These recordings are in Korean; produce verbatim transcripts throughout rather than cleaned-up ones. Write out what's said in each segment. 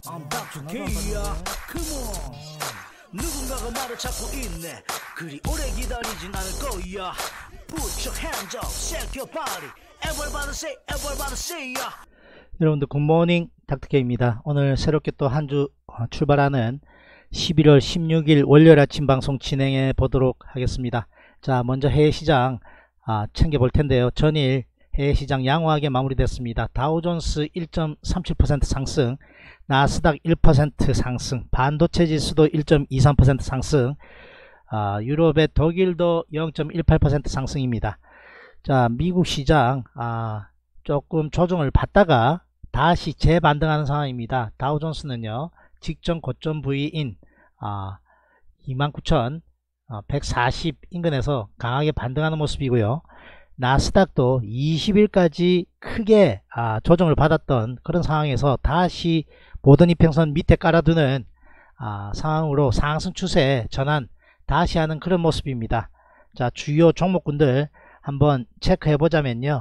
I'm Doctor K야. Come on. 누군가가 말을 찾고 있네. 그리 오래 기다리진 않을 거야. Put your hands up, shake your body. Everybody say, everybody say ya. 여러분들 굿모닝 닥터케입니다. 오늘 새롭게 또 한 주 출발하는 십일월 십육일 월요일 아침 방송 진행해 보도록 하겠습니다. 자, 먼저 해외시장 아, 챙겨볼 텐데요. 전일 해외시장 양호하게 마무리됐습니다. 다우존스 일 점 삼칠 퍼센트 상승, 나스닥 일 퍼센트 상승, 반도체 지수도 일 점 이삼 퍼센트 상승, 아, 유럽의 독일도 영 점 일팔 퍼센트 상승입니다. 자, 미국 시장 아, 조금 조정을 받다가 다시 재반등하는 상황입니다. 다우존스는요 직전 고점 부위인 아, 이만 구천백사십 인근에서 강하게 반등하는 모습이고요. 나스닥도 이십 일까지 크게 아, 조정을 받았던 그런 상황에서 다시 보던 이평선 밑에 깔아두는 아, 상황으로 상승 추세 전환 다시 하는 그런 모습입니다. 자, 주요 종목군들 한번 체크해 보자면요.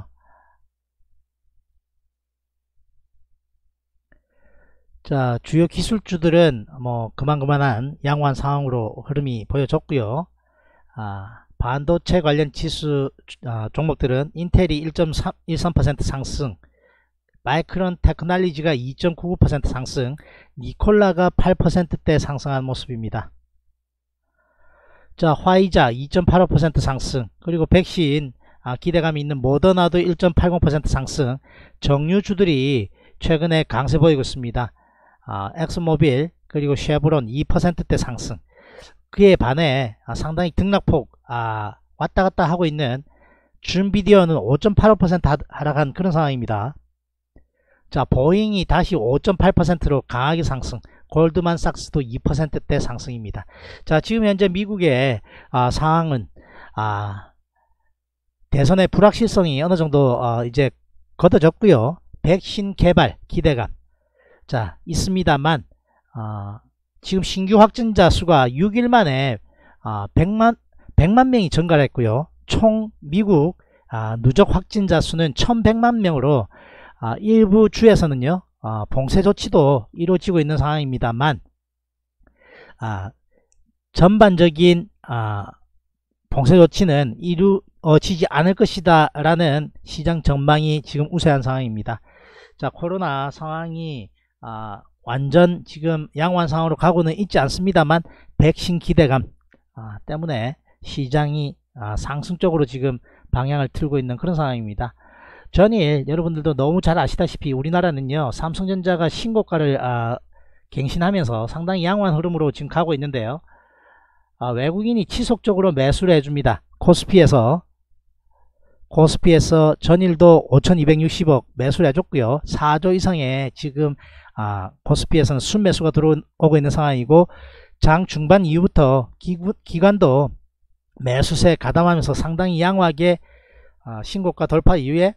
자, 주요 기술주들은 뭐 그만그만한 양호한 상황으로 흐름이 보여졌고요. 아, 반도체 관련 지수 아, 종목들은 인텔이 일 점 일삼 퍼센트 상승, 마이크론 테크놀로지가 이 점 구구 퍼센트 상승, 니콜라가 팔 퍼센트대 상승한 모습입니다. 자, 화이자 이 점 팔오 퍼센트 상승, 그리고 백신 아, 기대감이 있는 모더나도 일 점 팔공 퍼센트 상승, 정유주들이 최근에 강세 보이고 있습니다. 아, 엑스모빌 그리고 쉐브론 이 퍼센트대 상승. 그에 반해 아, 상당히 등락폭 아, 왔다갔다 하고 있는 준비디어는 오 점 팔오 퍼센트 하락한 그런 상황입니다. 자, 보잉이 다시 오 점 팔 퍼센트로 강하게 상승, 골드만삭스도 이 퍼센트대 상승입니다. 자, 지금 현재 미국의 아, 상황은 아, 대선의 불확실성이 어느 정도 어, 이제 걷어졌고요. 백신 개발 기대감 자 있습니다만 어, 지금 신규 확진자 수가 육 일 만에 어, 백만, 백만 명이 증가했고요. 총 미국 아, 누적 확진자 수는 천백만 명으로 아, 일부 주에서는요 어, 봉쇄 조치도 이루어지고 있는 상황입니다만 아, 전반적인 아, 봉쇄 조치는 이루어지지 않을 것이다 라는 시장 전망이 지금 우세한 상황입니다. 자, 코로나 상황이 아, 완전 지금 양호한 상황으로 가고는 있지 않습니다만 백신 기대감 아, 때문에 시장이 아, 상승적으로 지금 방향을 틀고 있는 그런 상황입니다. 전일 여러분들도 너무 잘 아시다시피 우리나라는요 삼성전자가 신고가를 아, 갱신하면서 상당히 양호한 흐름으로 지금 가고 있는데요. 아, 외국인이 지속적으로 매수를 해줍니다. 코스피에서 코스피에서 전일도 오천이백육십억 매수를 해줬고요. 사조 이상의 지금 아, 코스피에서는 순매수가 들어오고 있는 상황이고, 장 중반 이후부터 기구, 기관도 매수세 가담하면서 상당히 양호하게 아, 신고가 돌파 이후에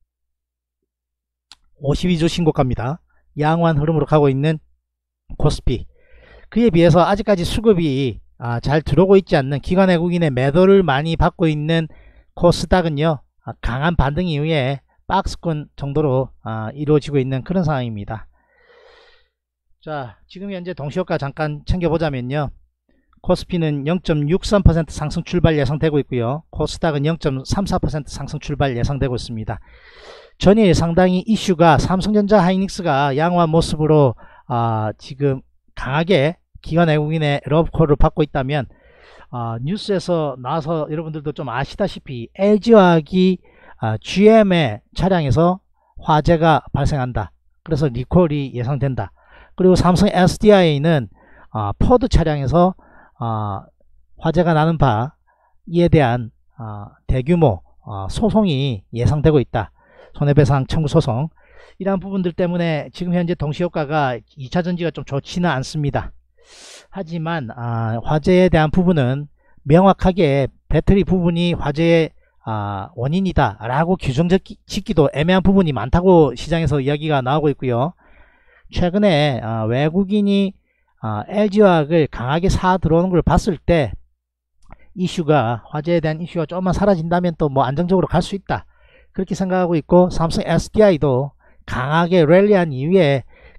오십이주 신고가입니다. 양호한 흐름으로 가고 있는 코스피. 그에 비해서 아직까지 수급이 아, 잘 들어오고 있지 않는 기관 외국인의 매도를 많이 받고 있는 코스닥은요 아, 강한 반등 이후에 박스권 정도로 아, 이루어지고 있는 그런 상황입니다. 자, 지금 현재 동시효과 잠깐 챙겨보자면요. 코스피는 영 점 육삼 퍼센트 상승 출발 예상되고 있고요. 코스닥은 영 점 삼사 퍼센트 상승 출발 예상되고 있습니다. 전일 상당히 이슈가 삼성전자 하이닉스가 양호한 모습으로 아, 지금 강하게 기관 외국인의 러브콜을 받고 있다면 아, 뉴스에서 나와서 여러분들도 좀 아시다시피 엘지화학이 아, 지엠의 차량에서 화재가 발생한다. 그래서 리콜이 예상된다. 그리고 삼성 에스디아이는 아, 포드 차량에서 아, 화재가 나는 바 이에 대한 아, 대규모 아, 소송이 예상되고 있다. 손해배상 청구 소송. 이러한 부분들 때문에 지금 현재 동시효과가 이차전지가 좀 좋지는 않습니다. 하지만 아, 화재에 대한 부분은 명확하게 배터리 부분이 화재의 아, 원인이다 라고 규정 짓기도 애매한 부분이 많다고 시장에서 이야기가 나오고 있고요. 최근에 아, 외국인이 아, 엘지화학을 강하게 사 들어오는 걸 봤을 때 이슈가 화재에 대한 이슈가 조금만 사라진다면 또 뭐 안정적으로 갈 수 있다 그렇게 생각하고 있고, 삼성 에스디아이도 강하게 랠리한 이후에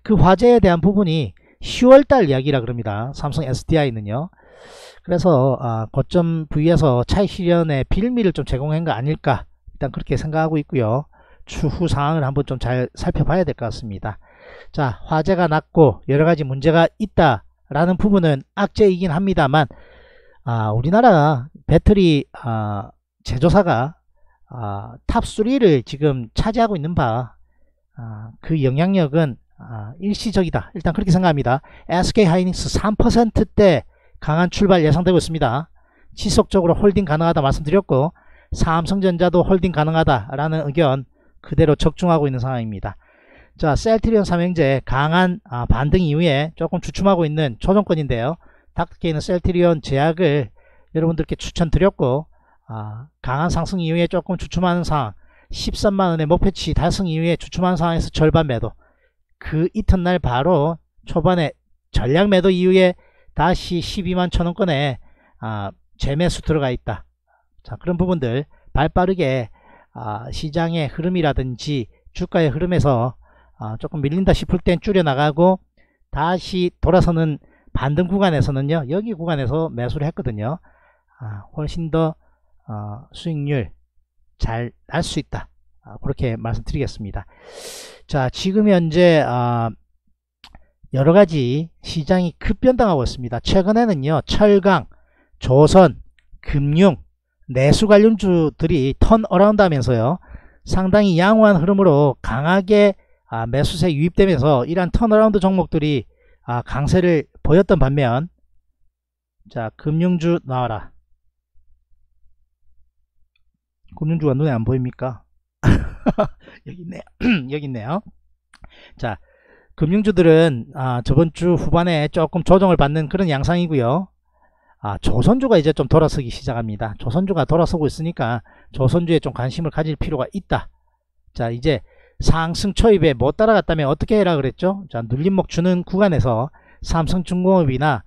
그 화재에 대한 부분이 시월달 이야기라 그럽니다. 삼성 에스디아이는요. 그래서 아, 고점 부위에서 차익 실현의 빌미를 좀 제공한 거 아닐까, 일단 그렇게 생각하고 있고요. 추후 상황을 한번 좀 잘 살펴봐야 될 것 같습니다. 자, 화재가 났고 여러가지 문제가 있다라는 부분은 악재이긴 합니다만, 아, 우리나라 배터리 아, 제조사가 아, 탑삼을 지금 차지하고 있는 바, 아, 그 영향력은 아, 일시적이다, 일단 그렇게 생각합니다. 에스케이하이닉스 삼 퍼센트대 강한 출발 예상되고 있습니다. 지속적으로 홀딩 가능하다 말씀드렸고, 삼성전자도 홀딩 가능하다 라는 의견 그대로 적중하고 있는 상황입니다. 자, 셀트리온 삼형제 강한 아, 반등 이후에 조금 주춤하고 있는 조정권인데요. 닥터케이는 셀트리온 제약을 여러분들께 추천드렸고, 아, 강한 상승 이후에 조금 주춤하는 상황, 십삼만원의 목표치 달성 이후에 주춤하는 상황에서 절반 매도, 그 이튿날 바로 초반에 전략 매도 이후에 다시 십이만 천원권에 아, 재매수 들어가 있다. 자, 그런 부분들 발빠르게 아, 시장의 흐름이라든지 주가의 흐름에서 아, 조금 밀린다 싶을 땐 줄여 나가고, 다시 돌아서는 반등 구간에서는요, 여기 구간에서 매수를 했거든요. 아, 훨씬 더 어, 수익률 잘 날 수 있다, 아, 그렇게 말씀드리겠습니다. 자, 지금 현재 아, 여러가지 시장이 급변당하고 있습니다. 최근에는요, 철강, 조선, 금융, 내수 관련주들이 턴어라운드 하면서요, 상당히 양호한 흐름으로 강하게 아, 매수세 유입되면서 이러한 턴어라운드 종목들이 아, 강세를 보였던 반면, 자, 금융주 나와라. 금융주가 눈에 안 보입니까? 여기 있네요. 여기 있네요. 자, 금융주들은 아, 저번주 후반에 조금 조정을 받는 그런 양상이고요. 아, 조선주가 이제 좀 돌아서기 시작합니다. 조선주가 돌아서고 있으니까 조선주에 좀 관심을 가질 필요가 있다. 자, 이제 상승 초입에 못 따라갔다면 어떻게 해라 그랬죠? 자, 눌림목 주는 구간에서 삼성중공업이나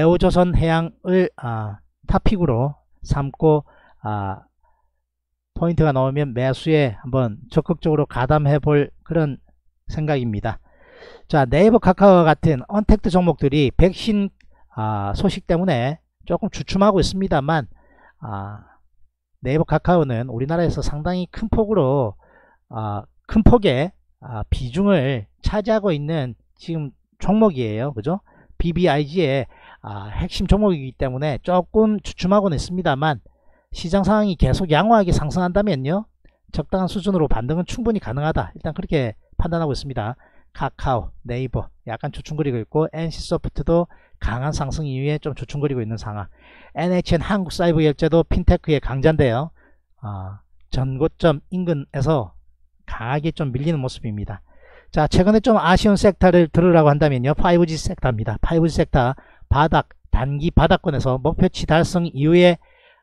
대우조선해양을 아, 탑픽으로 삼고 아, 포인트가 나오면 매수에 한번 적극적으로 가담해 볼 그런 생각입니다. 자, 네이버 카카오와 같은 언택트 종목들이 백신 아, 소식 때문에 조금 주춤하고 있습니다만, 아, 네이버 카카오는 우리나라에서 상당히 큰 폭으로 아, 큰 폭의 아, 비중을 차지하고 있는 지금 종목이에요. 그죠? 비비아이지의 아, 핵심 종목이기 때문에 조금 주춤하고는 있습니다만, 시장 상황이 계속 양호하게 상승한다면요, 적당한 수준으로 반등은 충분히 가능하다, 일단 그렇게 판단하고 있습니다. 카카오, 네이버 약간 주춤거리고 있고, 엔씨소프트도 강한 상승 이후에 좀 주춤거리고 있는 상황. 엔에이치엔 한국사이버결제도 핀테크의 강자인데요, 어, 전고점 인근에서 강하게 좀 밀리는 모습입니다. 자, 최근에 좀 아쉬운 섹터를 들으라고 한다면요, 파이브지 섹터입니다. 파이브지 섹터 바닥, 단기 바닥권에서 목표치 달성 이후에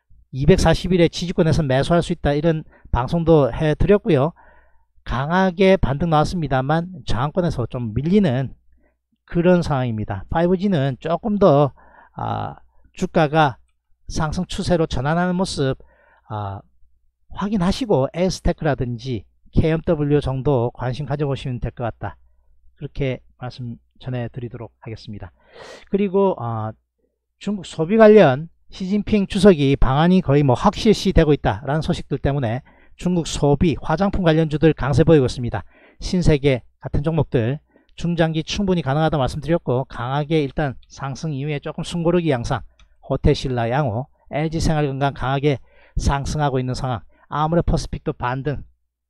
이백사십 일의 지지권에서 매수할 수 있다, 이런 방송도 해드렸고요. 강하게 반등 나왔습니다만 저항권에서 좀 밀리는 그런 상황입니다. 파이브지는 조금 더 아, 주가가 상승 추세로 전환하는 모습 아, 확인하시고 에스테크라든지 케이엠더블유 정도 관심 가져보시면 될 것 같다, 그렇게 말씀 전해드리도록 하겠습니다. 그리고 어, 중국 소비 관련 시진핑 주석이 방안이 거의 뭐 확실시 되고 있다라는 소식들 때문에 중국 소비, 화장품 관련주들 강세 보이고 있습니다. 신세계 같은 종목들 중장기 충분히 가능하다 말씀드렸고, 강하게 일단 상승 이후에 조금 숨고르기 양상, 호텔신라, 양호, 엘지생활건강 강하게 상승하고 있는 상황, 아모레퍼시픽도 반등,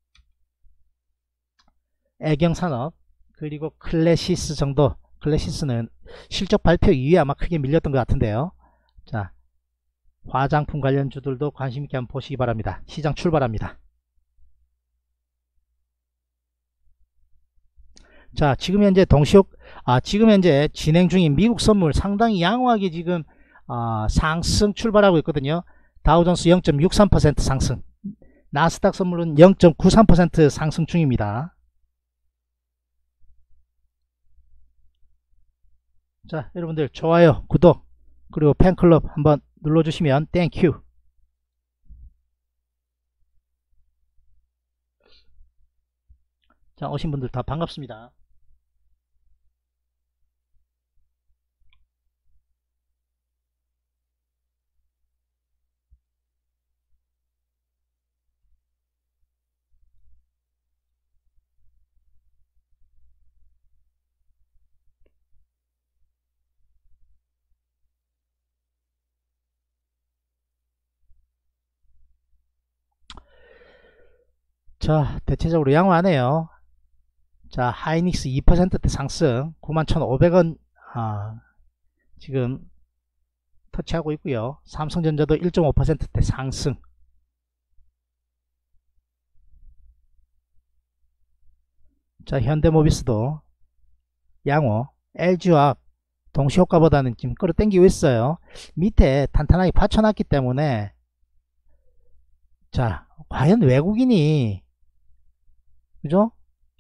애경산업, 그리고 클래시스 정도, 클래시스는 실적 발표 이후에 아마 크게 밀렸던 것 같은데요. 자, 화장품 관련주들도 관심있게 한번 보시기 바랍니다. 시장 출발합니다. 자, 지금 현재 동시옥, 아, 지금 현재 진행 중인 미국 선물 상당히 양호하게 지금 아, 상승 출발하고 있거든요. 다우존스 영 점 육삼 퍼센트 상승, 나스닥 선물은 영 점 구삼 퍼센트 상승 중입니다. 자, 여러분들 좋아요, 구독, 그리고 팬클럽 한번 눌러주시면 땡큐. 자, 오신 분들 다 반갑습니다. 자, 대체적으로 양호하네요. 자, 하이닉스 이 퍼센트대 상승 구만 천오백 원 아, 지금 터치하고 있고요. 삼성전자도 일 점 오 퍼센트대 상승. 자, 현대모비스도 양호. 엘지와 동시효과보다는 지금 끌어당기고 있어요. 밑에 탄탄하게 받쳐놨기 때문에. 자, 과연 외국인이 그죠?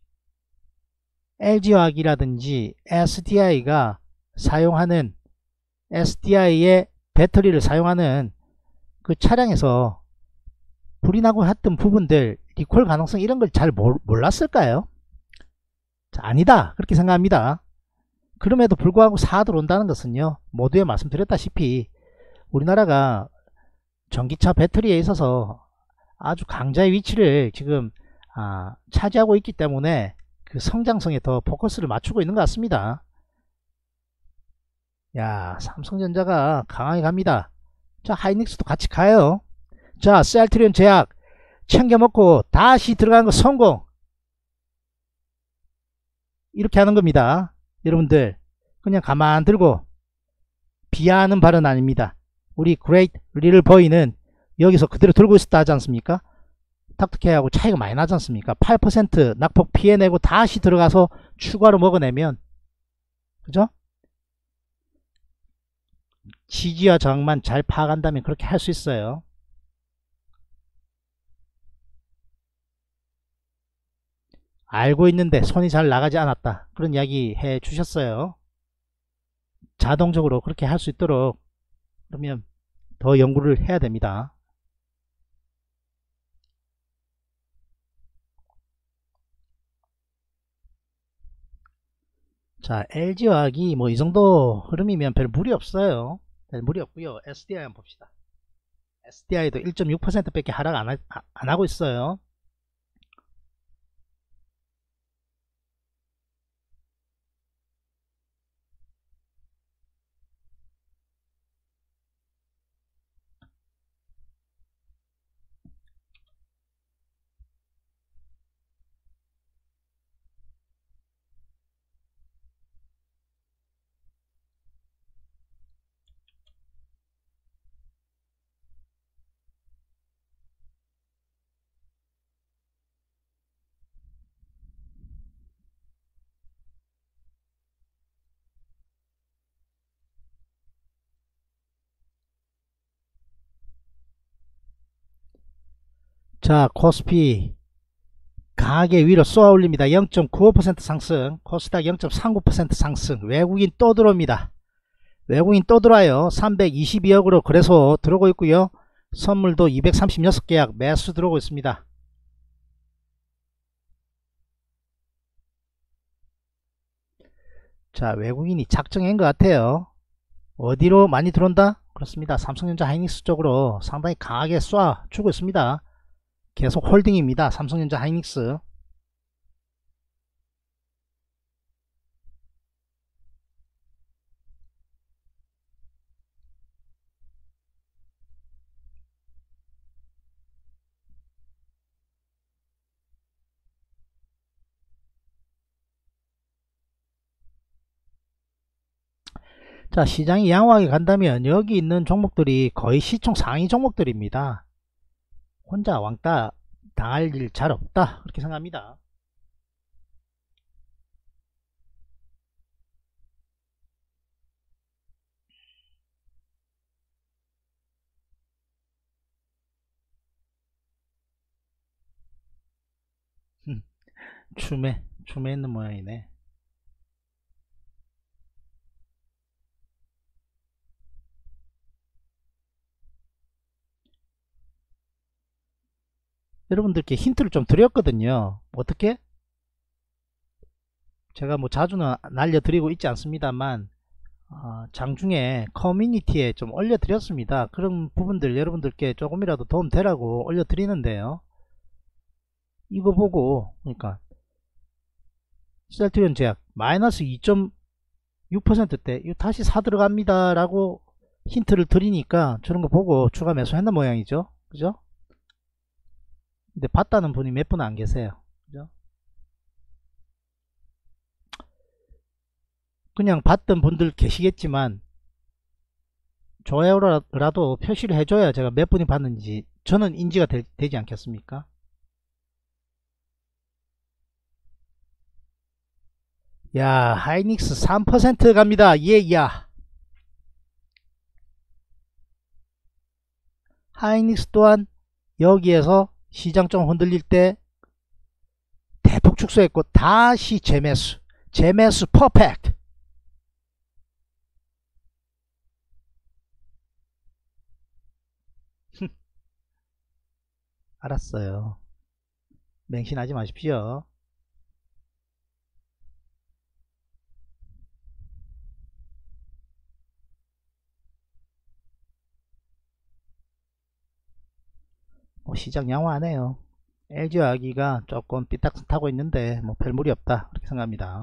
엘지화학이라든지 에스디아이가 사용하는 에스디아이의 배터리를 사용하는 그 차량에서 불이 나고 했던 부분들 리콜 가능성 이런 걸 잘 몰랐을까요? 자, 아니다 그렇게 생각합니다. 그럼에도 불구하고 사 들어온다는 것은요, 모두에 말씀드렸다시피 우리나라가 전기차 배터리에 있어서 아주 강자의 위치를 지금 아, 차지하고 있기 때문에 그 성장성에 더 포커스를 맞추고 있는 것 같습니다. 야, 삼성전자가 강하게 갑니다. 자, 하이닉스도 같이 가요. 자, 셀트리온 제약 챙겨먹고 다시 들어가는 거 성공. 이렇게 하는 겁니다. 여러분들 그냥 가만 들고 비하하는 발언 아닙니다. 우리 그레이트 리틀 보이는 여기서 그대로 들고 있었다 하지 않습니까? 닥터케하고 차이가 많이 나지 않습니까? 팔 퍼센트 낙폭 피해내고 다시 들어가서 추가로 먹어내면, 그죠? 지지와 저항만 잘 파악한다면 그렇게 할 수 있어요. 알고 있는데 손이 잘 나가지 않았다, 그런 이야기 해 주셨어요. 자동적으로 그렇게 할 수 있도록 그러면 더 연구를 해야 됩니다. 자, 엘지화학이 뭐 이 정도 흐름이면 별 무리 없어요. 별 무리 없고요. 에스디아이 한번 봅시다. 에스디아이도 일 점 육 퍼센트 밖에 하락 안, 하, 안 하고 있어요. 자, 코스피 강하게 위로 쏘아 올립니다. 영 점 구오 퍼센트 상승, 코스닥 영 점 삼구 퍼센트 상승. 외국인 또 들어옵니다. 외국인 또 들어와요. 삼백이십이억으로 거래소 들어오고 있고요. 선물도 이백삼십육 계약 매수 들어오고 있습니다. 자, 외국인이 작정한 것 같아요. 어디로 많이 들어온다? 그렇습니다. 삼성전자 하이닉스 쪽으로 상당히 강하게 쏴 주고 있습니다. 계속 홀딩입니다. 삼성전자 하이닉스. 자, 시장이 양호하게 간다면 여기 있는 종목들이 거의 시총 상위 종목들입니다. 혼자 왕따 당할 일 잘 없다, 그렇게 생각합니다. 춤에 춤에 있는 모양이네. 여러분들께 힌트를 좀 드렸거든요. 어떻게? 제가 뭐 자주는 날려드리고 있지 않습니다만 어, 장중에 커뮤니티에 좀 올려드렸습니다. 그런 부분들 여러분들께 조금이라도 도움 되라고 올려드리는데요. 이거 보고 그러니까 셀트리온 제약 마이너스 이 점 육 퍼센트대 이거 다시 사 들어갑니다 라고 힌트를 드리니까 저런 거 보고 추가 매수했는 모양이죠. 그죠? 근데 봤다는 분이 몇 분 안 계세요. 그죠? 그냥 봤던 분들 계시겠지만 좋아요라도 표시를 해줘야 제가 몇 분이 봤는지 저는 인지가 되, 되지 않겠습니까? 야, 하이닉스 삼 퍼센트 갑니다. 예, 야. 하이닉스 또한 여기에서 시장 좀 흔들릴 때 대폭 축소했고 다시 재매수. 재매수 퍼펙트. 알았어요. 맹신하지 마십시오. 뭐 시장 양호하네요. 엘지화학이가 조금 삐딱하고 있는데 뭐 별 무리 없다 그렇게 생각합니다.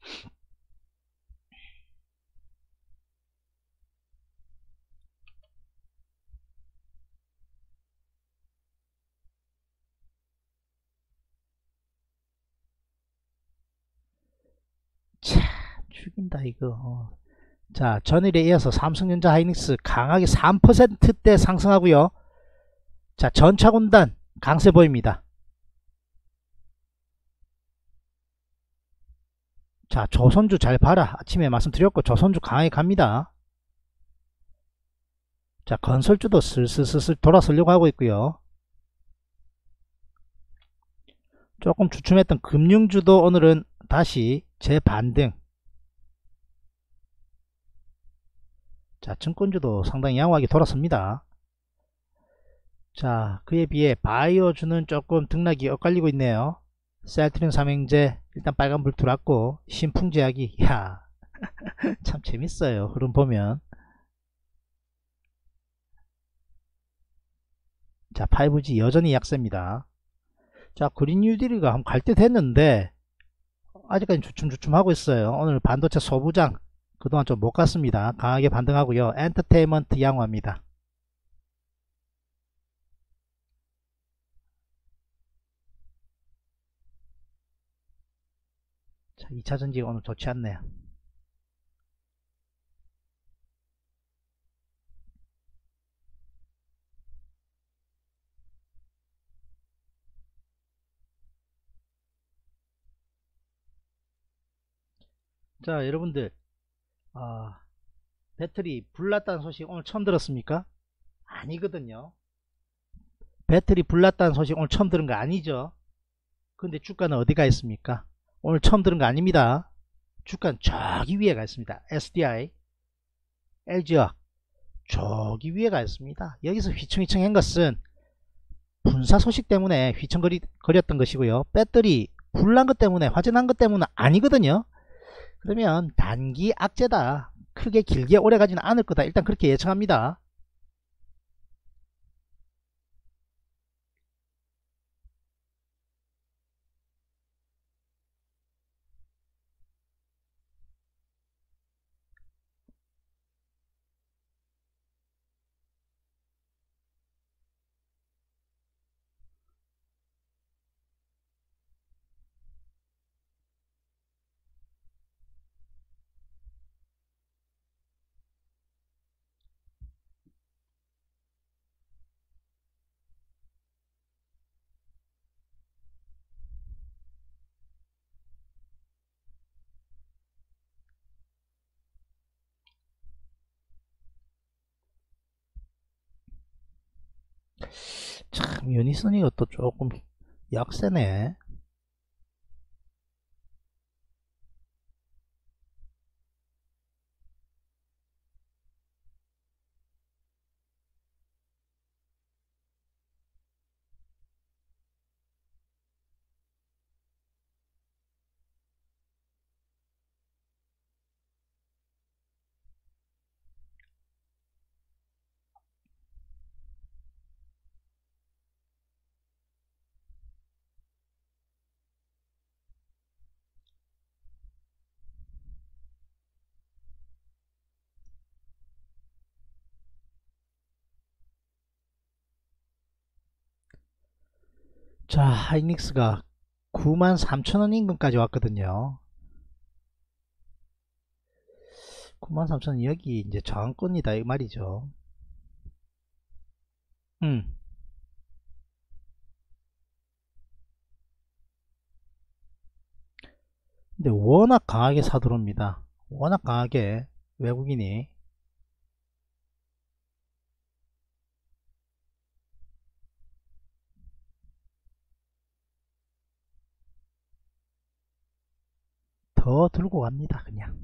차 죽인다 이거. 어. 자, 전일에 이어서 삼성전자 하이닉스 강하게 삼 퍼센트대 상승하고요. 자, 전차군단 강세 보입니다. 자, 조선주 잘 봐라. 아침에 말씀드렸고 조선주 강하게 갑니다. 자, 건설주도 슬슬슬슬 돌아서려고 하고 있고요. 조금 주춤했던 금융주도 오늘은 다시 재반등. 자, 증권주도 상당히 양호하게 돌아섭니다. 자, 그에 비해 바이오주는 조금 등락이 엇갈리고 있네요. 셀트린 삼형제 일단 빨간불 들어왔고 신풍제약이 야 참 재밌어요. 흐름 보면. 자, 파이브지 여전히 약세입니다. 자, 그린 뉴딜이가 한번 갈 때 됐는데 아직까지 주춤주춤 하고 있어요. 오늘 반도체 소부장 그동안 좀 못 갔습니다. 강하게 반등하고요. 엔터테인먼트 양호합니다. 자, 이차전지가 오늘 좋지 않네요. 자, 여러분들 아, 배터리 불났다는 소식 오늘 처음 들었습니까? 아니거든요. 배터리 불났다는 소식 오늘 처음 들은 거 아니죠? 근데 주가는 어디 가 있습니까? 오늘 처음 들은 거 아닙니다. 주가는 저기 위에 가 있습니다. 에스디아이, 엘지화학 저기 위에 가 있습니다. 여기서 휘청휘청 한 것은 분사 소식 때문에 휘청거렸던 것이고요. 배터리 불난 것 때문에 화재 난 것 때문은 아니거든요. 그러면 단기 악재다. 크게 길게 오래 가지는 않을 거다. 일단 그렇게 예측합니다. 참 유니선이가 또 조금 약세네. 자, 하이닉스가 구만 삼천 원 인근까지 왔거든요. 구만 삼천 원, 여기 이제 저항권이다 이 말이죠. 음. 근데 워낙 강하게 사들어옵니다. 워낙 강하게 외국인이. 더 들고 갑니다 그냥.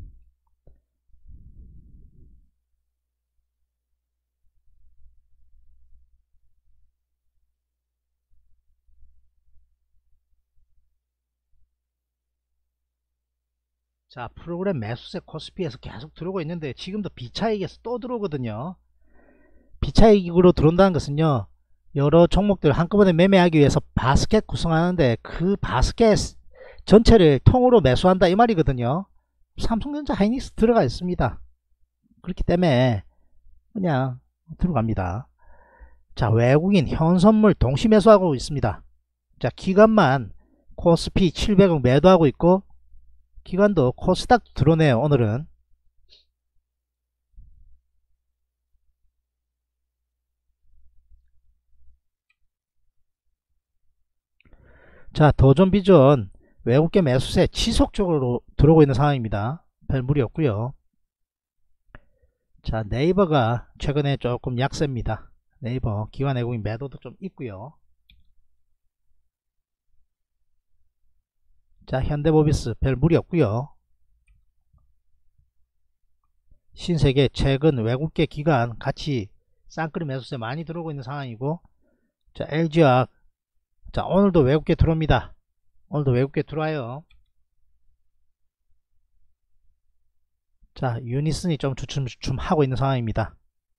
자, 프로그램 매수세 코스피에서 계속 들어오고 있는데 지금도 비차익에서 또 들어오거든요. 비차익으로 들어온다는 것은요, 여러 종목들을 한꺼번에 매매하기 위해서 바스켓 구성하는데 그 바스켓 전체를 통으로 매수한다 이 말이거든요. 삼성전자, 하이닉스 들어가 있습니다. 그렇기 때문에 그냥 들어갑니다. 자, 외국인 현선물 동시 매수하고 있습니다. 자, 기관만 코스피 칠백억 매도하고 있고 기관도 코스닥 들어오네요 오늘은. 자, 도전비전 외국계 매수세 지속적으로 들어오고 있는 상황입니다. 별 무리 없고요. 자, 네이버가 최근에 조금 약세입니다. 네이버 기관 외국인 매도도 좀 있고요. 자, 현대모비스 별 무리 없고요. 신세계 최근 외국계 기관 같이 쌍끌이 매수세 많이 들어오고 있는 상황이고, 자, 엘지화학, 자, 오늘도 외국계 들어옵니다. 오늘도 외국계 들어와요. 자, 유니슨이 좀 주춤 주춤 하고 있는 상황입니다.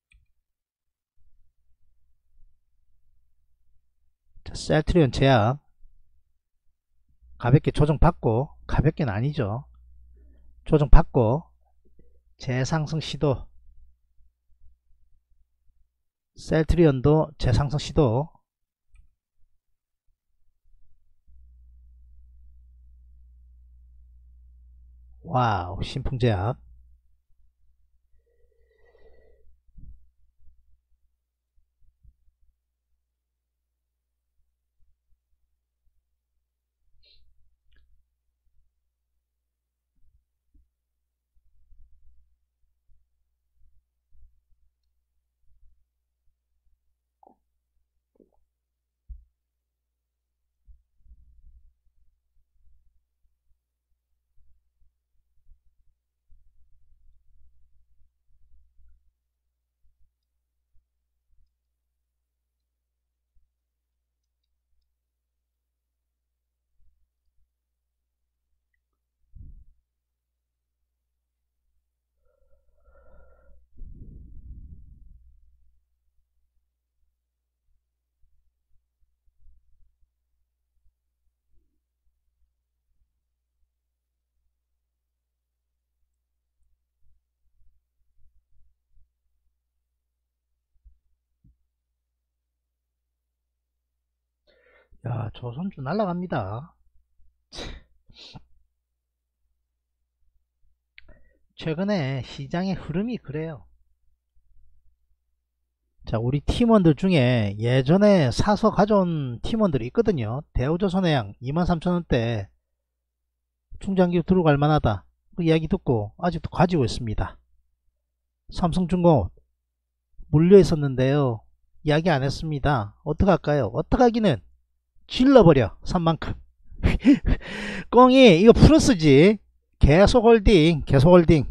자, 셀트리온 제약 가볍게 조정받고, 가볍게는 아니죠, 조정받고 재상승 시도. 셀트리온도 재상승 시도. 와우, 신풍제약. 야, 조선주 날라갑니다. 최근에 시장의 흐름이 그래요. 자, 우리 팀원들 중에 예전에 사서 가져온 팀원들이 있거든요. 대우조선해양 이만 삼천 원대 충전기 들어갈 만하다 그 이야기 듣고 아직도 가지고 있습니다. 삼성중공업 물려 있었는데요, 이야기 안 했습니다. 어떡할까요? 어떡하기는 질러버려 산만큼. 꽁이 이거 플러스지. 계속 홀딩, 계속 홀딩.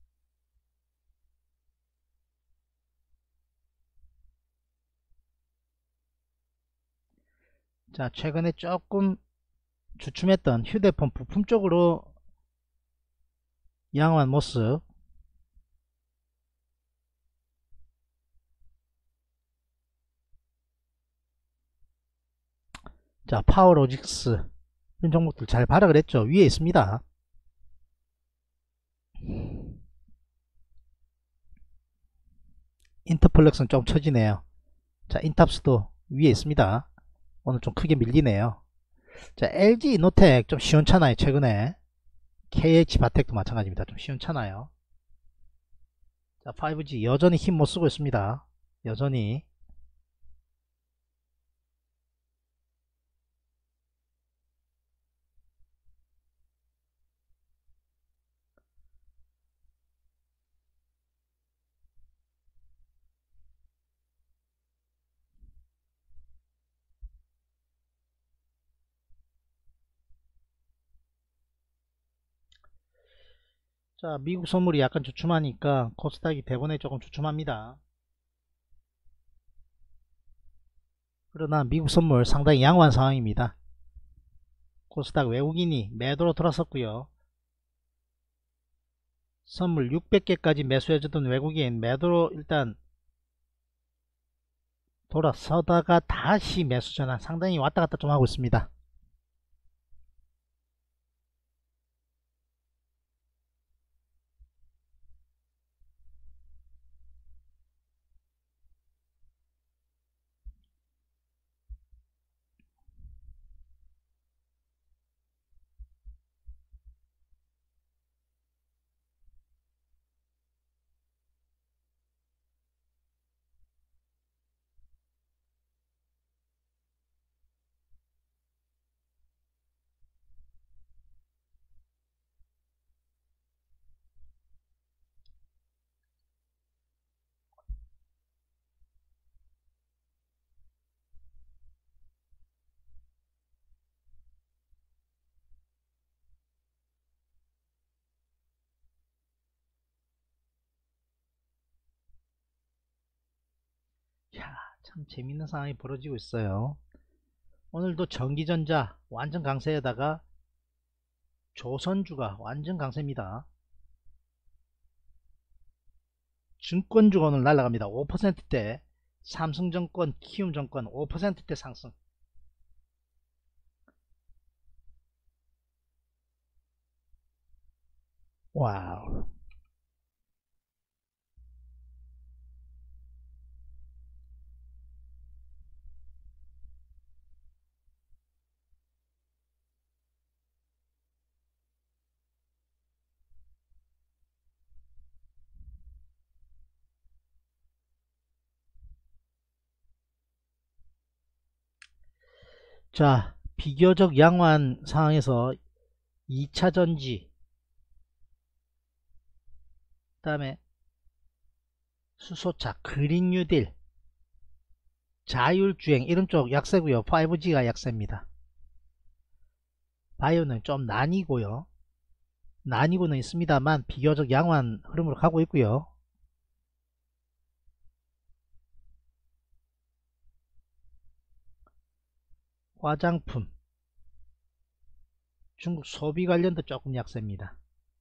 자, 최근에 조금 주춤했던 휴대폰 부품 쪽으로 양호한 모습. 자, 파워로직스 이런 종목들 잘 발악을 했죠. 위에 있습니다. 인터플렉스는 좀 처지네요. 자, 인탑스도 위에 있습니다. 오늘 좀 크게 밀리네요. 자, 엘지 이노텍 좀 시원찮아요. 최근에 케이에이치바텍도 마찬가지입니다. 좀 시원찮아요. 자, 파이브지 여전히 힘 못쓰고 있습니다. 여전히. 자, 미국 선물이 약간 주춤하니까 코스닥이 대본에 조금 주춤합니다. 그러나 미국 선물 상당히 양호한 상황입니다. 코스닥 외국인이 매도로 돌아섰고요. 선물 육백 개까지 매수해주던 외국인 매도로 일단 돌아서다가 다시 매수 전환, 상당히 왔다갔다 좀 하고 있습니다. 야, 참 재밌는 상황이 벌어지고 있어요. 오늘도 전기전자 완전 강세에다가 조선주가 완전 강세입니다. 증권주가 오늘 날아갑니다. 오 퍼센트대. 삼성증권, 키움증권 오 퍼센트대 상승. 와우. 자, 비교적 양호한 상황에서 이 차 전지, 그 다음에 수소차, 그린 뉴딜, 자율주행 이런 쪽 약세고요. 파이브지가 약세입니다. 바이오는 좀 나뉘고요. 나뉘고는 있습니다만 비교적 양호한 흐름으로 가고 있고요. 화장품, 중국 소비 관련도 조금 약세입니다.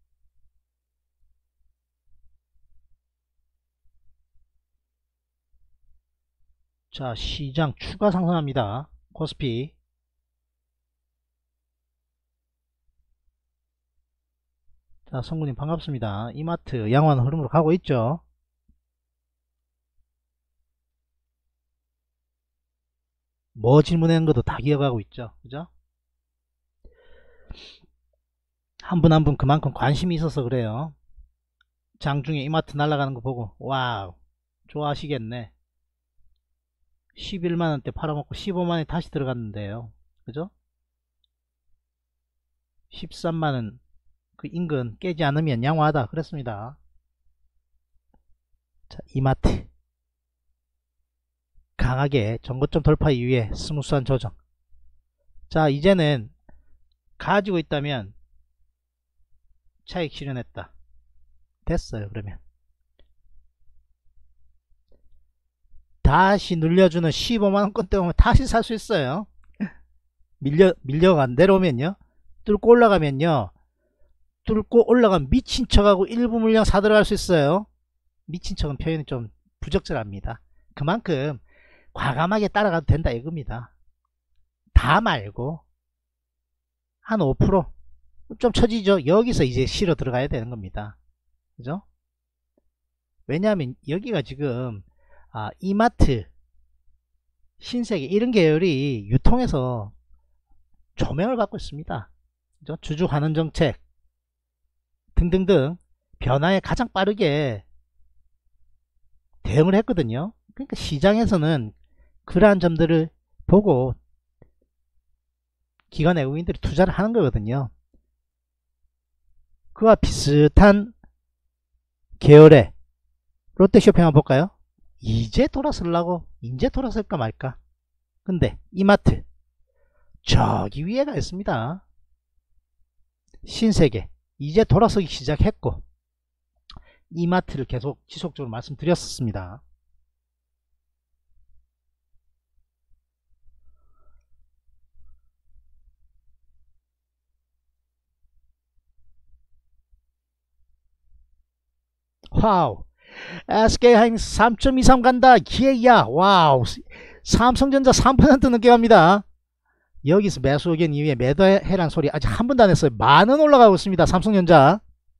자, 시장 추가 상승합니다. 코스피. 자, 성구님 반갑습니다. 이마트 양호한 흐름으로 가고 있죠. 뭐 질문하는 것도 다 기억하고 있죠. 그죠? 한 분 한 분 그만큼 관심이 있어서 그래요. 장중에 이마트 날아가는 거 보고 와우 좋아하시겠네. 십일만원대 팔아먹고 십오만원에 다시 들어갔는데요. 그죠? 십삼만원 그 인근 깨지 않으면 양호하다 그랬습니다. 자, 이마트 강하게 전고점 돌파 이후에 스무스한 조정. 자, 이제는 가지고 있다면 차익 실현했다 됐어요. 그러면 다시 눌려주는 십오만원권대 오면 다시 살 수 있어요. 밀려 밀려가 내려오면요, 뚫고 올라가면요, 뚫고 올라가면 미친 척하고 일부 물량 사들어갈 수 있어요. 미친 척은 표현이 좀 부적절합니다. 그만큼 과감하게 따라가도 된다 이겁니다. 다 말고 한 오 퍼센트 좀 처지죠. 여기서 이제 실어 들어가야 되는 겁니다. 그죠? 왜냐하면 여기가 지금 아, 이마트 신세계 이런 계열이 유통에서 조명을 받고 있습니다. 그죠? 주주 환원 정책 등등등 변화에 가장 빠르게 대응을 했거든요. 그러니까 시장에서는 그러한 점들을 보고 기관 외국인들이 투자를 하는 거거든요. 그와 비슷한 계열의 롯데쇼핑 한번 볼까요? 이제 돌아서려고 이제 돌아설까 말까. 근데 이마트 저기 위에가 있습니다. 신세계 이제 돌아서기 시작했고, 이마트를 계속 지속적으로 말씀드렸었습니다. 와우, 에스케이하이닉스 삼 점 이삼 간다. 기획이야. 와우, 삼성전자 삼 퍼센트 넘게 갑니다. 여기서 매수 의견 이후에 매도해란 소리 아직 한 번도 안 했어요. 만원 올라가고 있습니다. 삼성전자.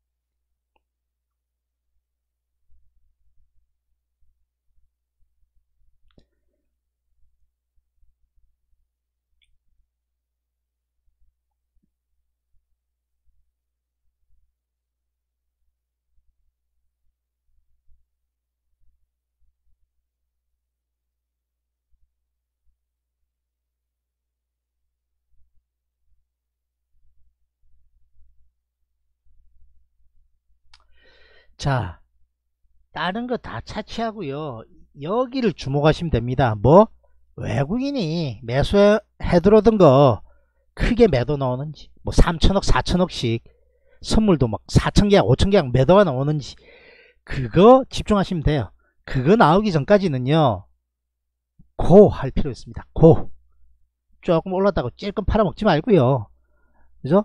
자, 다른 거 다 차치하고요. 여기를 주목하시면 됩니다. 뭐 외국인이 매수해 들어오던 거 크게 매도 나오는지, 뭐 삼천억 사천억씩 선물도 막 사천 계약 오천 계약 매도가 나오는지, 그거 집중하시면 돼요. 그거 나오기 전까지는요 고 할 필요 있습니다. 고 조금 올랐다고 찔끔 팔아먹지 말고요. 그죠?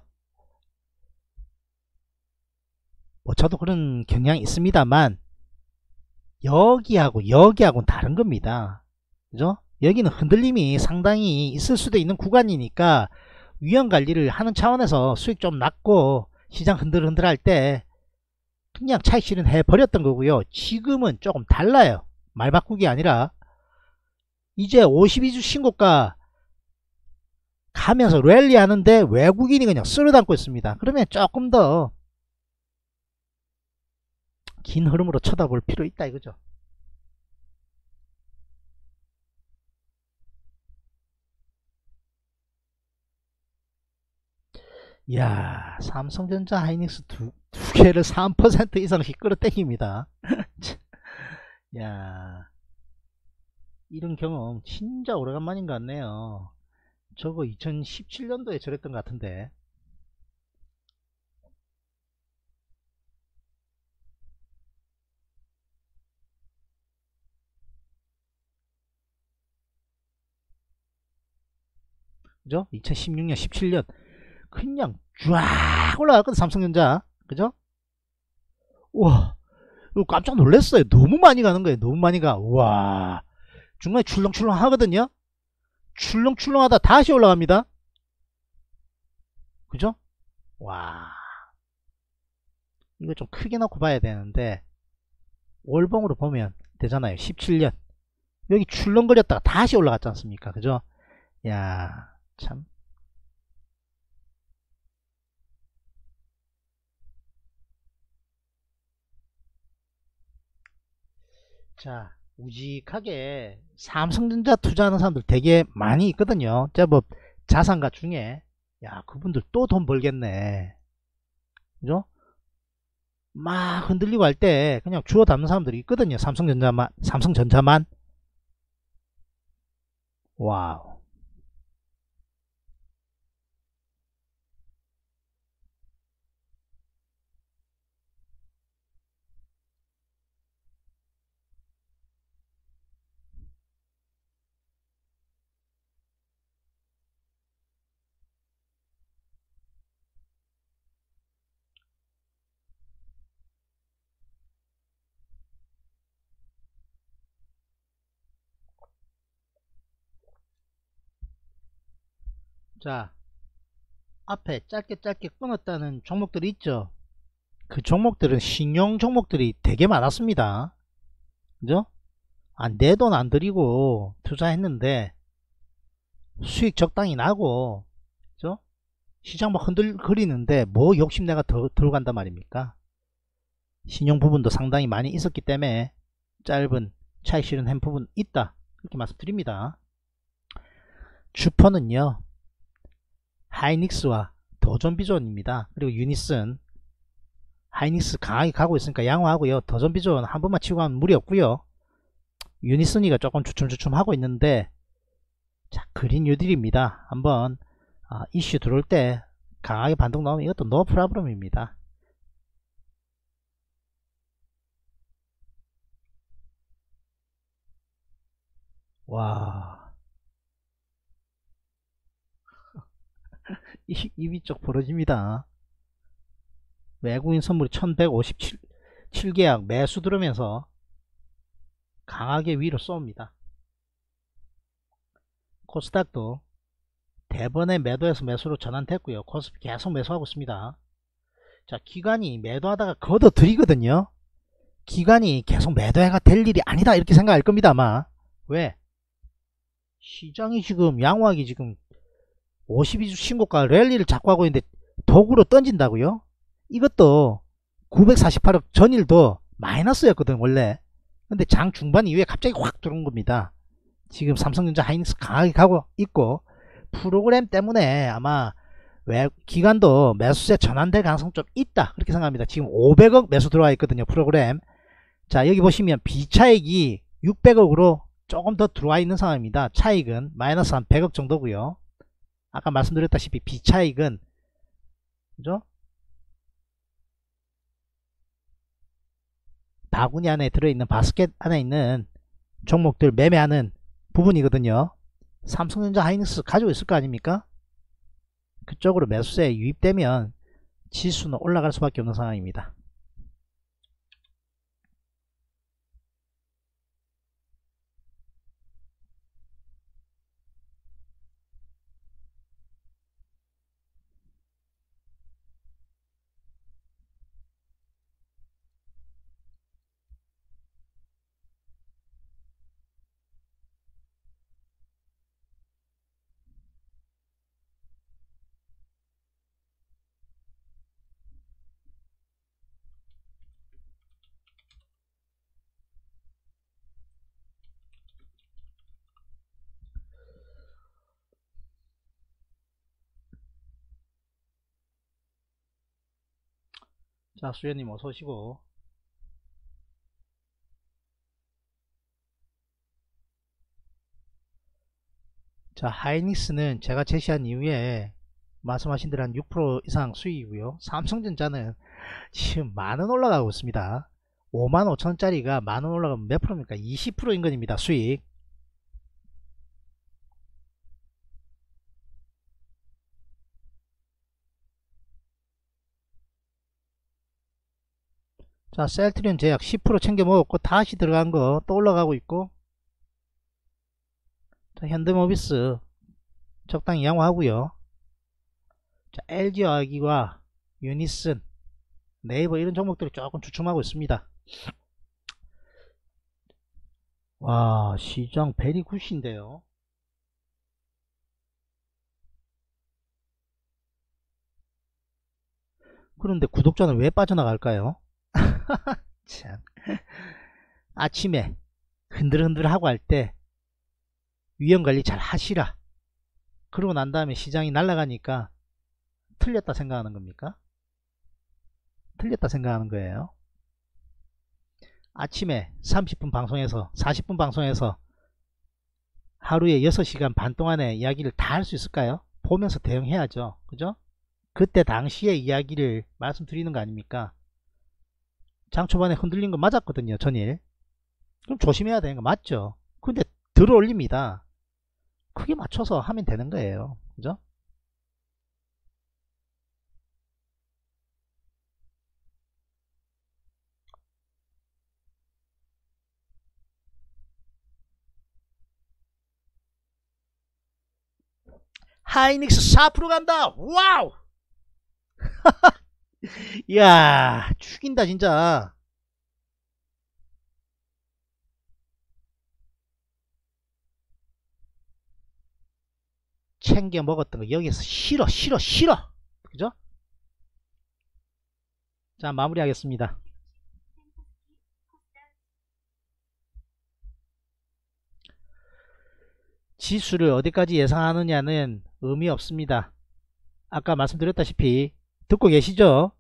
뭐 저도 그런 경향이 있습니다만 여기하고 여기하고는 다른 겁니다. 그죠? 여기는 흔들림이 상당히 있을 수도 있는 구간이니까 위험 관리를 하는 차원에서 수익 좀 낮고 시장 흔들흔들 할 때 그냥 차익 실현해 버렸던 거고요. 지금은 조금 달라요. 말 바꾸기 아니라 이제 오십이 주 신고가 가면서 랠리 하는데 외국인이 그냥 쓸어담고 있습니다. 그러면 조금 더 긴 흐름으로 쳐다볼 필요 있다 이거죠. 이야, 삼성전자 하이닉스 두, 두 개를 삼 퍼센트 이상씩 끌어당깁니다. 야, 이런 경험 진짜 오래간만인 것 같네요. 저거 이천십칠 년도에 저랬던 것 같은데. 그죠? 이천십육 년 십칠 년 그냥 쫙 올라갔거든 삼성전자. 그죠? 우와, 이거 깜짝 놀랐어요. 너무 많이 가는 거예요. 너무 많이 가. 우와, 중간에 출렁출렁 하거든요. 출렁출렁 하다 다시 올라갑니다. 그죠? 와, 이거 좀 크게 놓고 봐야 되는데 월봉으로 보면 되잖아요. 십칠 년 여기 출렁거렸다가 다시 올라갔지 않습니까? 그죠? 야, 참. 자, 우직하게 삼성전자 투자하는 사람들 되게 많이 있거든요. 자, 뭐 자산가 중에 야, 그분들 또 돈 벌겠네. 그죠? 막 흔들리고 할 때 그냥 주워 담는 사람들이 있거든요. 삼성전자만 삼성전자만. 와우. 자, 앞에 짧게 짧게 끊었다는 종목들이 있죠. 그 종목들은 신용 종목들이 되게 많았습니다. 그죠? 아, 내 돈 안 들이고 투자했는데 수익 적당히 나고, 그죠? 시장 막 흔들거리는데 뭐 욕심내가 더 들어간단 말입니까? 신용 부분도 상당히 많이 있었기 때문에 짧은 차익 실현한 부분 있다, 이렇게 말씀드립니다. 주퍼는요, 하이닉스와 더존비존입니다. 그리고 유니슨, 하이닉스 강하게 가고 있으니까 양호하고요. 더존비존 한 번만 치고 가면 무리 없고요. 유니슨이가 조금 주춤주춤 하고 있는데, 자, 그린 뉴딜입니다. 한번 아, 이슈 들어올 때 강하게 반등 나오면 이것도 노 프라브럼입니다. 와, 이, 입이 쪽 벌어집니다. 외국인 선물이 천백오십칠 계약 매수 들으면서 강하게 위로 쏩니다. 코스닥도 대번에 매도해서 매수로 전환됐고요. 코스피 계속 매수하고 있습니다. 자, 기관이 매도하다가 걷어들이거든요. 기관이 계속 매도해가 될 일이 아니다, 이렇게 생각할 겁니다, 아마. 왜? 시장이 지금 양호하게 지금 오십이 주 신고가 랠리를 자꾸 하고 있는데 도구로 던진다고요? 이것도 구백사십팔 억 전일도 마이너스였거든 원래. 근데 장 중반 이후에 갑자기 확 들어온 겁니다. 지금 삼성전자, 하이닉스 강하게 가고 있고, 프로그램 때문에 아마 왜 기관도 매수세 전환될 가능성 좀 있다, 그렇게 생각합니다. 지금 오백 억 매수 들어와 있거든요, 프로그램. 자, 여기 보시면 비차익이 육백 억으로 조금 더 들어와 있는 상황입니다. 차익은 마이너스 한 백 억 정도고요. 아까 말씀드렸다시피 비차익은, 그죠? 바구니 안에 들어있는 바스켓 안에 있는 종목들 매매하는 부분이거든요. 삼성전자, 하이닉스 가지고 있을 거 아닙니까? 그쪽으로 매수세에 유입되면 지수는 올라갈 수밖에 없는 상황입니다. 자, 수현님 어서 오시고. 자, 하이닉스는 제가 제시한 이후에 말씀하신 대로 한 육 퍼센트 이상 수익이고요. 삼성전자는 지금 만원 올라가고 있습니다. 오만 오천 원짜리가 만원 올라가면 몇 프로입니까? 이십 퍼센트 인근입니다, 수익. 자, 셀트리온 제약 십 퍼센트 챙겨 먹었고, 다시 들어간 거 또 올라가고 있고. 자, 현대모비스 적당히 양호하고요. 자, 엘지화학과 유니슨, 네이버 이런 종목들이 조금 주춤하고 있습니다. 와, 시장 베리 굿인데요. 그런데 구독자는 왜 빠져나갈까요? 참. 아침에 흔들흔들 하고 할 때 위험관리 잘 하시라, 그러고 난 다음에 시장이 날아가니까 틀렸다 생각하는 겁니까? 틀렸다 생각하는 거예요. 아침에 삼십 분 방송에서 사십 분 방송에서 하루에 여섯 시간 반 동안의 이야기를 다 할 수 있을까요? 보면서 대응해야죠, 그죠? 그때 당시의 이야기를 말씀드리는 거 아닙니까? 장 초반에 흔들린 거 맞았거든요, 전일. 그럼 조심해야 되는 거 맞죠? 근데 들어 올립니다. 크게 맞춰서 하면 되는 거예요, 그죠? 하이닉스 사 퍼센트 간다. 와우. 이야, 죽인다 진짜. 챙겨 먹었던 거 여기서 싫어 싫어 싫어. 그죠? 자, 마무리하겠습니다. 지수를 어디까지 예상하느냐는 의미 없습니다. 아까 말씀드렸다시피 듣고 계시죠?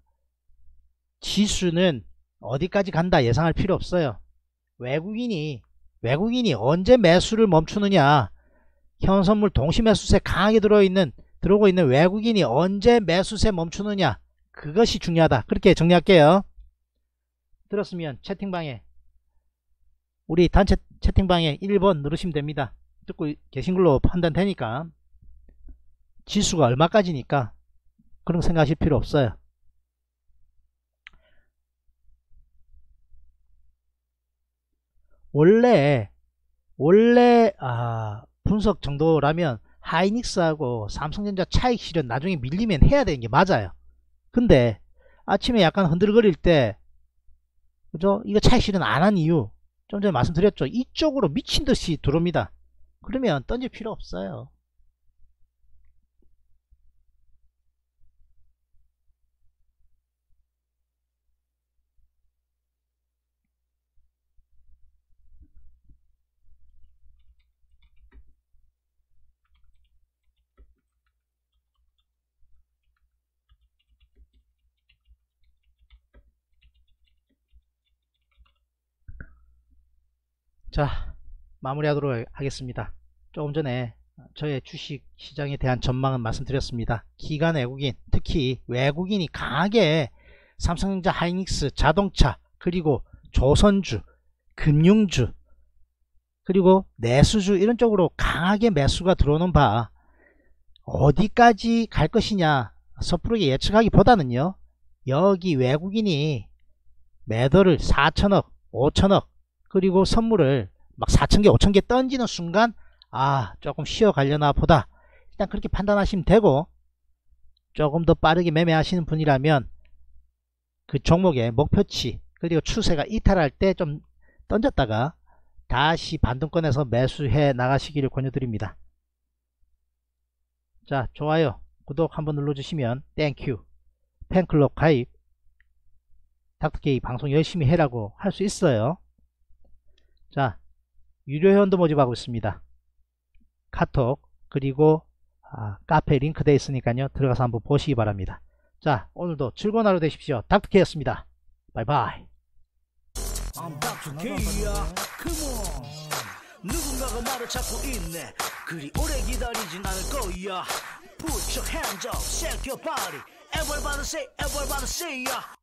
지수는 어디까지 간다 예상할 필요 없어요. 외국인이 외국인이 언제 매수를 멈추느냐, 현선물 동시매수세 강하게 들어있는 들어오고 있는 외국인이 언제 매수세 멈추느냐, 그것이 중요하다. 그렇게 정리할게요. 들었으면 채팅방에 우리 단체 채팅방에 일 번 누르시면 됩니다. 듣고 계신 걸로 판단되니까. 지수가 얼마까지니까 그런 거 생각하실 필요 없어요. 원래 원래 아, 분석 정도라면 하이닉스하고 삼성전자 차익 실현 나중에 밀리면 해야 되는 게 맞아요. 근데 아침에 약간 흔들거릴 때, 그죠? 이거 차익 실현 안 한 이유 좀 전에 말씀드렸죠. 이쪽으로 미친듯이 들어옵니다. 그러면 던질 필요 없어요. 자, 마무리하도록 하겠습니다. 조금 전에 저의 주식 시장에 대한 전망은 말씀드렸습니다. 기관 외국인, 특히 외국인이 강하게 삼성전자, 하이닉스, 자동차, 그리고 조선주, 금융주, 그리고 내수주 이런 쪽으로 강하게 매수가 들어오는 바 어디까지 갈 것이냐 섣부르게 예측하기보다는요, 여기 외국인이 매도를 사천억, 오천억, 그리고 선물을 막 사천 개, 오천 개 던지는 순간 아, 조금 쉬어가려나 보다, 일단 그렇게 판단하시면 되고, 조금 더 빠르게 매매하시는 분이라면 그 종목의 목표치 그리고 추세가 이탈할 때 좀 던졌다가 다시 반등권에서 매수해 나가시기를 권유드립니다. 자, 좋아요, 구독 한번 눌러주시면 땡큐. 팬클럽 가입, 닥터케이 방송 열심히 해라고 할 수 있어요. 자, 유료 회원도 모집하고 있습니다. 카톡 그리고 아, 카페 링크 되어 있으니까요, 들어가서 한번 보시기 바랍니다. 자, 오늘도 즐거운 하루 되십시오. 닥터케이였습니다. 바이바이. I'm 닥터 K야. Come on. 누군가가 나를 찾고 있네. 그리 오래 기다리진 않을 거야. Put your hands up, shake your body. Everybody say, everybody say, yeah.